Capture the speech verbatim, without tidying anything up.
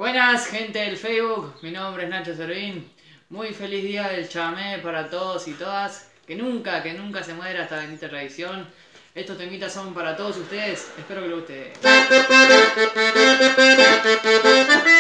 Buenas gente del Facebook, mi nombre es Nacho Servín. Muy feliz día del chamamé para todos y todas. Que nunca, que nunca se muera esta bendita tradición. Estos temitas son para todos ustedes, espero que les guste.